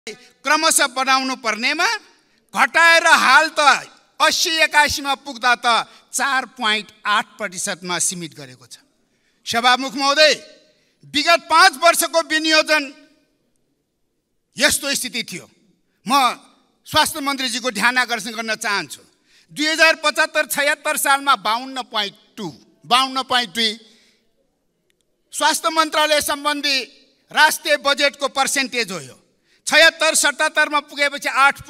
क्रमशः बनाउनु पर्नेमा घटाएर हाल त 80-81 मा पुग्दा त 4.8% मा सीमित गरेको छ। सभामुख महोदय, विगत 5 वर्षको विनियोजन यस्तो स्थिति थियो। म स्वास्थ्य मन्त्रीजीको ध्यान आकर्षण गर्न चाहन्छु। 2075-76 सालमा 52.2 स्वास्थ्य मन्त्रालय सम्बन्धी राष्ट्रिय बजेटको पर्सेन्टेज हो यो। 76-77 मा पुगेपछि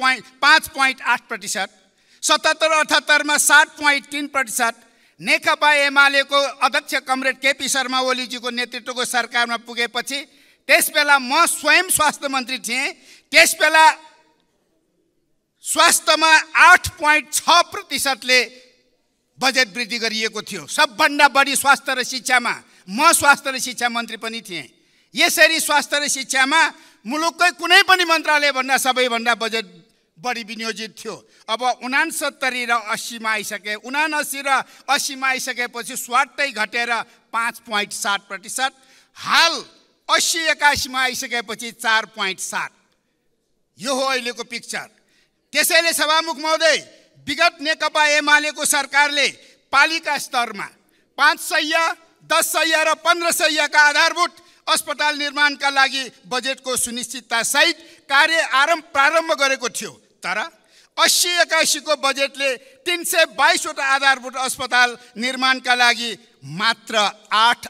5.8%, 77-78 मा 7.3%, नेकपा एमालेको अध्यक्ष कमरेड केपी शर्मा ओलीजीको नेतृत्वको सरकारमा पुगेपछि त्यसबेला म स्वयं स्वास्थ्य मन्त्री थिएँ। त्यसबेला स्वास्थ्यमा 8.6% ले बजेट वृद्धि गरिएको थियो। सबभन्दा बढी स्वास्थ्य र शिक्षामा म स्वास्थ्य र शिक्षा मन्त्री पनि थिएँ। यसरी स्वास्थ्य र शिक्षामा मुलुककै कुनै पनि मन्त्रालय भन्दा सबैभन्दा बजेट बढी विनियोजित थियो। अब 69 र 80 मा आइसके, 79 र 80 मा आइसकेपछि स्वाटै घटेर 5.7%, हाल 80-81 मा आइसकेपछि 4.7। यो हो अहिलेको पिक्चर। त्यसैले सभामुख महोदय, विगत नेकपा एमालेको सरकारले पालिका स्तरमा 5 सय, 10 सय र 15 सयका आधारभूत अस्पताल निर्माणका लागि बजेटको सुनिश्चितता सहित कार्य प्रारम्भ गरेको थियो। तर 80-81 को बजेटले 322 वटा आधारभूत अस्पताल निर्माणका लागि मात्र 8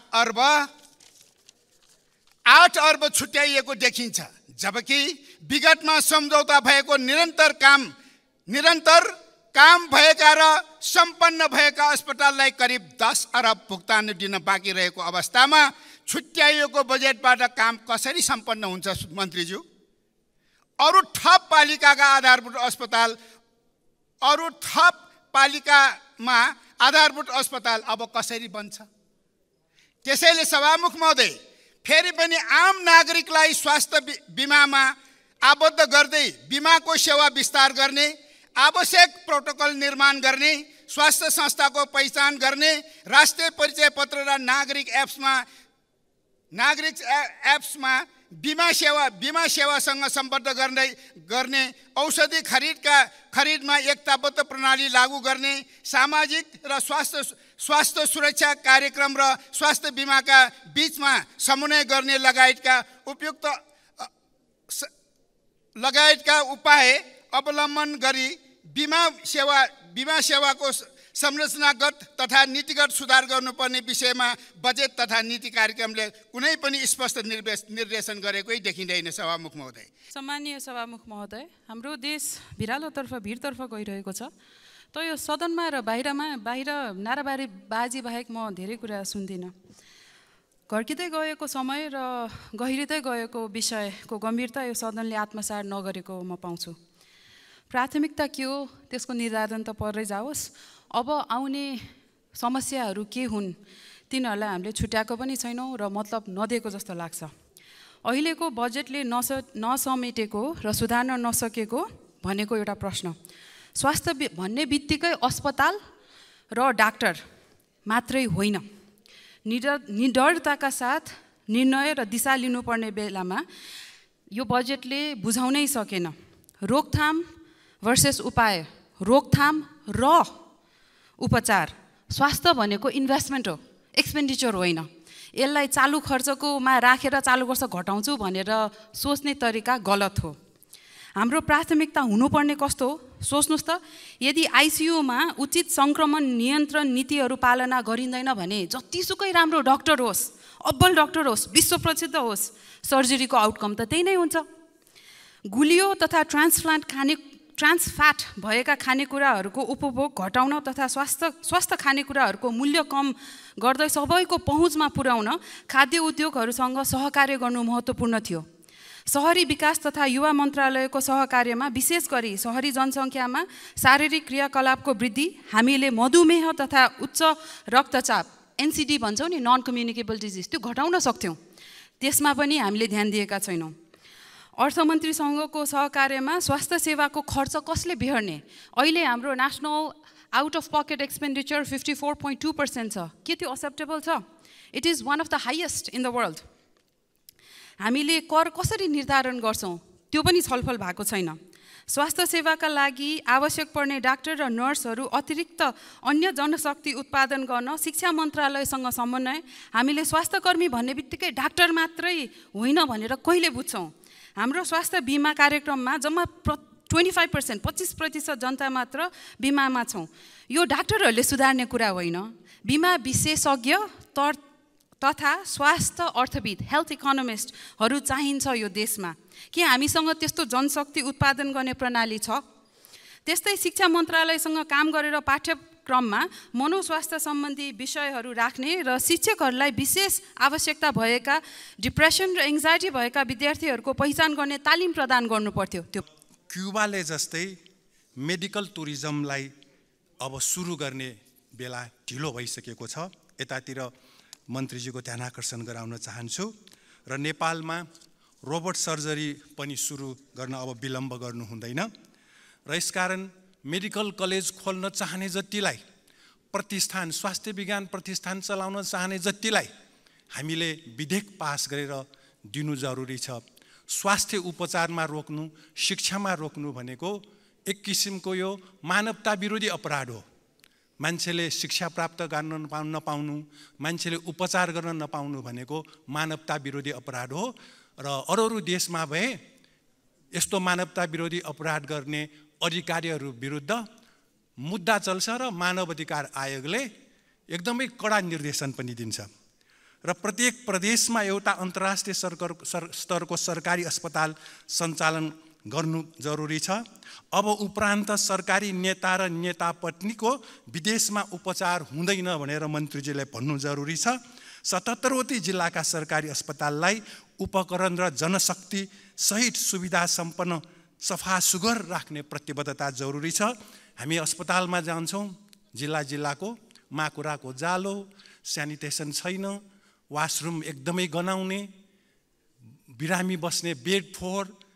अर्ब छुट्याइएको देखिन्छ। जबकि विगतमा सम्झौता भएको निरन्तर काम भएका र सम्पन्न भएका अस्पताललाई करिब 10 अरब भुक्तानी दिन बाँकी रहेको अवस्थामा छुट्याइएको बजेटबाट काम कसरी सम्पन्न हुन्छ मन्त्रीज्यू? अरू थप पालिकाका आधारभूत अस्पताल, अरू थप पालिकामा आधारभूत अस्पताल अब कसरी बन्छ? त्यसैले सभामुख महोदय, फेरि पनि आम नागरिकलाई स्वास्थ्य बिमामा आबद्ध गर्दै बिमाको सेवा विस्तार गर्ने, आवश्यक प्रोटोकल निर्माण गर्ने, स्वास्थ्य संस्थाको पहिचान गर्ने, राष्ट्रिय परिचय पत्र र नागरिक एप्समा बिमा सेवासँग सम्बद्ध गर्ने, औषधि खरिदमा एकताबद्ध प्रणाली लागू गर्ने, सामाजिक र स्वास्थ्य सुरक्षा कार्यक्रम र स्वास्थ्य बिमाका बीचमा समन्वय गर्ने लगायतका उपाय अवलम्बन गरी बिमा सेवाको संरचनागत तथा नीतिगत सुधार गर्नुपर्ने विषयमा बजेट तथा नीति कार्यक्रमले कुनै पनि स्पष्ट निर्देशन गरेकै देखिँदैन। सभामुख महोदय, सम्माननीय सभामुख महोदय, हाम्रो देश भिरालोतर्फ भिडतर्फ गइरहेको छ। त यो सदनमा र बाहिर नाराबाजी बाहेक म धेरै कुरा सुन्दिनँ। घर्किँदै गएको समय र गहिरिँदै गएको विषयको गम्भीरता यो सदनले आत्मसात नगरेको म पाउँछु। प्राथमिकता के हो त्यसको निर्धारण त परै जाओस्। अब आउने समस्याहरू के हुन् तिनीहरूलाई हामीले छुट्याएको पनि छैनौँ र मतलब नदिएको जस्तो लाग्छ। अहिलेको बजेटले नसमेटेको र सुधार्न नसकेको भनेको एउटा प्रश्न। स्वास्थ्य भन्ने बित्तिकै अस्पताल र डाक्टर मात्रै होइन, निडरताका साथ निर्णय र दिशा लिनुपर्ने बेलामा यो बजेटले बुझाउनै सकेन। रोकथाम भर्सेस उपाय, रोकथाम र उपचार। स्वास्थ्य भनेको इन्भेस्टमेन्ट हो, एक्सपेन्डिचर होइन। यसलाई चालु खर्चकोमा राखेर चालु खर्च घटाउँछु भनेर सोच्ने तरिका गलत हो। हाम्रो प्राथमिकता हुनुपर्ने कस्तो हो सोच्नुहोस् त। यदि आइसियुमा उचित सङ्क्रमण नियन्त्रण नीतिहरू पालना गरिँदैन भने जतिसुकै राम्रो डाक्टर होस्, अब्बल डाक्टर होस्, विश्व प्रसिद्ध होस्, सर्जरीको आउटकम त त्यही नै हुन्छ। गुलियो तथा ट्रान्सफ्याट भएका खानेकुराहरूको उपभोग घटाउन तथा स्वस्थ खानेकुराहरूको मूल्य कम गर्दै सबैको पहुँचमा पुर्याउन खाद्य उद्योगहरूसँग सहकार्य गर्नु महत्त्वपूर्ण थियो। शहरी विकास तथा युवा मन्त्रालयको सहकार्यमा विशेष गरी शहरी जनसङ्ख्यामा शारीरिक क्रियाकलापको वृद्धि, हामीले मधुमेह तथा उच्च रक्तचाप एनसिडी भन्छौँ नि, नन कम्युनिकेबल डिजिज, त्यो घटाउन सक्थ्यौँ। त्यसमा पनि हामीले ध्यान दिएका छैनौँ। अर्थमन्त्रीसँगको सहकार्यमा स्वास्थ्य सेवाको खर्च कसले बिहोर्ने? अहिले हाम्रो national out of pocket expenditure 54.2% छ। के त्यो एक्सेप्टेबल छ? It is one of the highest in the world. हामीले कर कसरी निर्धारण गर्छौँ? त्यो पनि छलफल भएको छैन। स्वास्थ्य सेवाका लागि आवश्यक पर्ने डाक्टर र नर्सहरू अतिरिक्त अन्य जनशक्ति उत्पादन गर्न शिक्षा मन्त्रालयसँग समन्वय। हामीले स्वास्थ्यकर्मी भन्ने बित्तिकै डाक्टर मात्रै होइन भनेर कहिले बुझ्छौँ? हाम्रो स्वास्थ्य बिमा कार्यक्रममा जम्मा 25% जनता मात्र बिमामा छौँ। यो डाक्टरहरूले सुधार्ने कुरा होइन। बिमा विशेषज्ञ तथा स्वास्थ्य अर्थविद हेल्थ इकोनोमिस्टहरू चाहिन्छ यो देशमा। के हामीसँग त्यस्तो जनशक्ति उत्पादन गर्ने प्रणाली छ? त्यस्तै शिक्षा मन्त्रालयसँग काम गरेर पाठ्यक्रममा मनोस्वास्थ्य सम्बन्धी विषयहरू राख्ने र शिक्षकहरूलाई विशेष आवश्यकता भएका डिप्रेसन र एङ्जाइटी भएका विद्यार्थीहरूको पहिचान गर्ने तालिम प्रदान गर्नुपर्थ्यो। त्यो क्युबाले जस्तै मेडिकल टुरिज्मलाई अब सुरु गर्ने बेला ढिलो भइसकेको छ। यतातिर मन्त्रीजीको ध्यान आकर्षण गराउन चाहन्छु। र नेपालमा रोबोट सर्जरी पनि सुरु गर्न अब विलम्ब गर्नु हुँदैन। र यसकारण मेडिकल कलेज खोल्न चाहने जतिलाई, प्रतिष्ठान स्वास्थ्य विज्ञान प्रतिष्ठान चलाउन चाहने जतिलाई हामीले विधेयक पास गरेर दिनु जरुरी छ। स्वास्थ्य उपचारमा रोक्नु, शिक्षामा रोक्नु भनेको एक किसिमको यो मानवता विरोधी अपराध हो। मान्छेले शिक्षा प्राप्त गर्न नपाउनु, मान्छेले उपचार गर्न नपाउनु भनेको मानवता विरोधी अपराध हो। र अरू देशमा भए यस्तो मानवता विरोधी अपराध गर्ने अधिकारीहरू विरुद्ध मुद्दा चल्छ र मानव अधिकार आयोगले एकदमै कडा निर्देशन पनि दिन्छ। र प्रत्येक प्रदेशमा एउटा अन्तर्राष्ट्रिय स्तरको सरकारी अस्पताल सञ्चालन गर्नु जरुरी छ। अब उपरान्त सरकारी नेता र नेता पत्नीको विदेशमा उपचार हुँदैन भनेर मन्त्रीजीले भन्नु जरुरी छ। 77वटै जिल्लाका सरकारी अस्पताललाई उपकरण र जनशक्ति सहित सुविधा सम्पन्न सफा सुग्घर राख्ने प्रतिबद्धता जरुरी छ। हामी अस्पतालमा जान्छौँ, जिल्लाको माकुराको जालो, स्यानिटेसन छैन, वासरुम एकदमै गनाउने, बिरामी बस्ने बेड फोहोर,